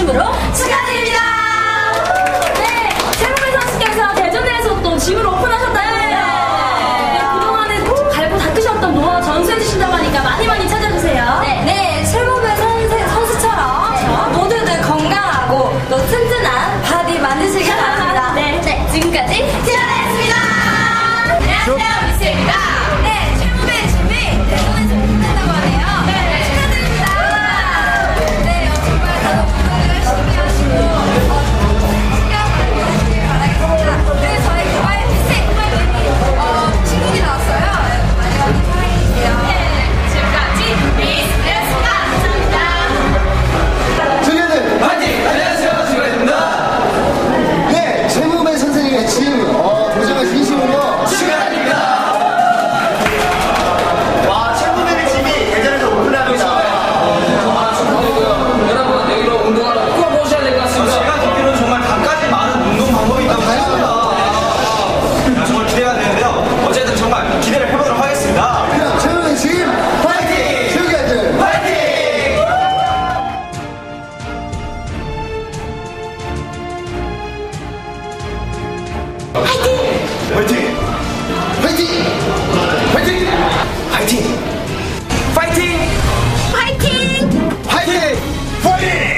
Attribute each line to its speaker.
Speaker 1: 진심으로 축하드립니다. 네, 최무배 선수께서 대전에서 또 짐을 오픈하셨다는데요. 네, 그동안에 갈고 닦으셨던 노하우 전수해주신다고 하니까 많이 찾아주세요.
Speaker 2: 네, 최무배 선수처럼 모두들 건강하고 또 튼튼한 바디 만드시길 바랍니다.
Speaker 1: 네, 지금까지
Speaker 2: 티아라였습니다. 안녕하세요, 미스입니다. 네, 최무배 짐이 대전에서 오픈된다고 하네요. 네, 축하드립니다. 네, 정말 다들 운동을 열심히 하시고 시간 많이 하시길 바라겠습니다. 그리고 저희 개발 피스 정말 신곡이 나왔어요. 많이 사랑해주세요.
Speaker 1: 네, 지금까지 미스였습니다. 감사합니다.
Speaker 3: 청년들
Speaker 4: 파이팅! 안녕하세요, 지구입니다.
Speaker 3: 네, 최무배 선생님의 짐 도전을 진심으로
Speaker 4: 축하드립니다.
Speaker 3: 와, 최무배의 짐이 대전에서 오픈합니다.
Speaker 4: 여러분, 내일로 운동하러 꼭 오셔야 될 것 같습니다.
Speaker 5: 제가 듣기로는 정말 갖가지 많은 운동 방법이 있다고
Speaker 3: 다양합니다.
Speaker 5: 정말 기대가 되는데요. 어쨌든 정말 기대를 해보도록 하겠습니다.
Speaker 3: 그럼 최무배 짐 파이팅! 청년들
Speaker 5: 파이팅!
Speaker 3: 파이팅! 파이팅!
Speaker 5: 파이팅! 파이팅! 파이팅!
Speaker 3: 파이팅! 파이팅!